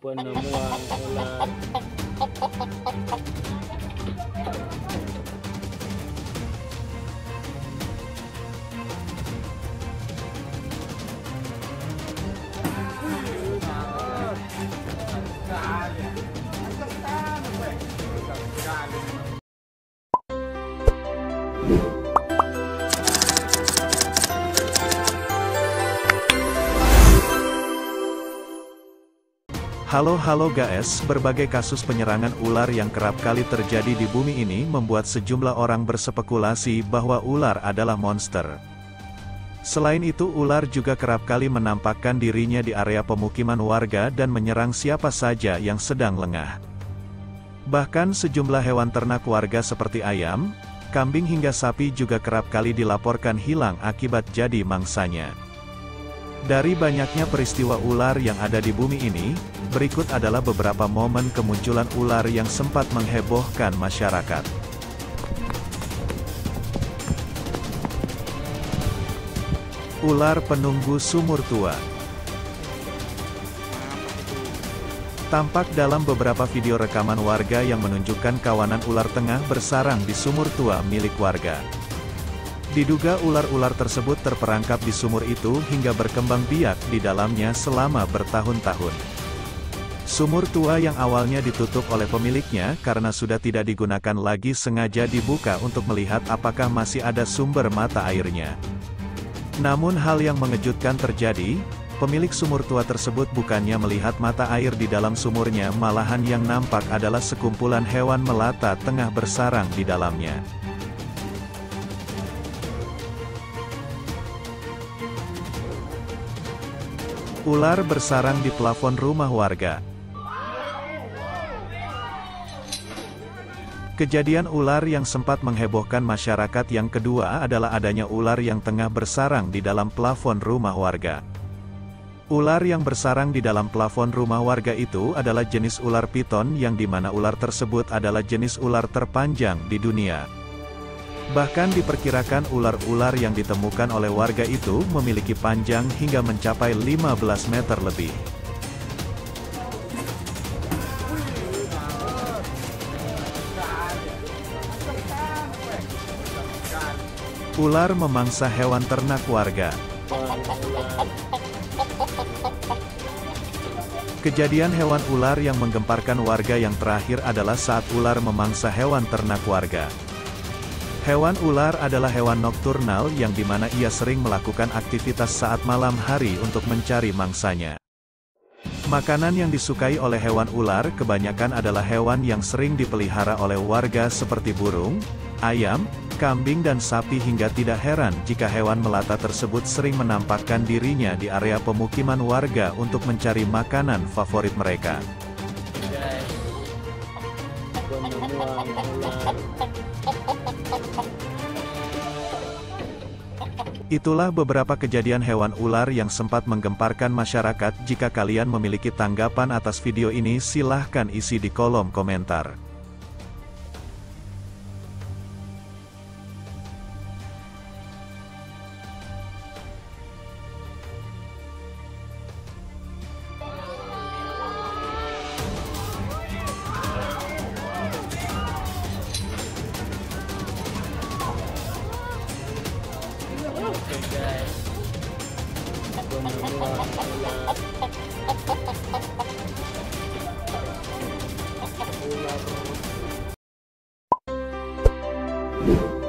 Penemuan ular. Halo guys, berbagai kasus penyerangan ular yang kerap kali terjadi di bumi ini membuat sejumlah orang berspekulasi bahwa ular adalah monster. Selain itu, ular juga kerap kali menampakkan dirinya di area pemukiman warga dan menyerang siapa saja yang sedang lengah. Bahkan sejumlah hewan ternak warga seperti ayam, kambing hingga sapi juga kerap kali dilaporkan hilang akibat jadi mangsanya. Dari banyaknya peristiwa ular yang ada di bumi ini, berikut adalah beberapa momen kemunculan ular yang sempat menghebohkan masyarakat. Ular penunggu sumur tua. Tampak dalam beberapa video rekaman warga yang menunjukkan kawanan ular tengah bersarang di sumur tua milik warga. Diduga ular-ular tersebut terperangkap di sumur itu hingga berkembang biak di dalamnya selama bertahun-tahun. Sumur tua yang awalnya ditutup oleh pemiliknya karena sudah tidak digunakan lagi sengaja dibuka untuk melihat apakah masih ada sumber mata airnya. Namun hal yang mengejutkan terjadi, pemilik sumur tua tersebut bukannya melihat mata air di dalam sumurnya, malahan yang nampak adalah sekumpulan hewan melata tengah bersarang di dalamnya. Ular bersarang di plafon rumah warga. Kejadian ular yang sempat menghebohkan masyarakat yang kedua adalah adanya ular yang tengah bersarang di dalam plafon rumah warga. Ular yang bersarang di dalam plafon rumah warga itu adalah jenis ular piton yang dimana ular tersebut adalah jenis ular terpanjang di dunia. Bahkan diperkirakan ular-ular yang ditemukan oleh warga itu memiliki panjang hingga mencapai 15 meter lebih. Ular memangsa hewan ternak warga. Kejadian hewan ular yang menggemparkan warga yang terakhir adalah saat ular memangsa hewan ternak warga. Hewan ular adalah hewan nokturnal yang dimana ia sering melakukan aktivitas saat malam hari untuk mencari mangsanya. Makanan yang disukai oleh hewan ular kebanyakan adalah hewan yang sering dipelihara oleh warga seperti burung, ayam, kambing dan sapi, hingga tidak heran jika hewan melata tersebut sering menampakkan dirinya di area pemukiman warga untuk mencari makanan favorit mereka. Penemuan ular. Itulah beberapa kejadian hewan ular yang sempat menggemparkan masyarakat. Jika kalian memiliki tanggapan atas video ini, silahkan isi di kolom komentar. Oke guys, penemuan ular.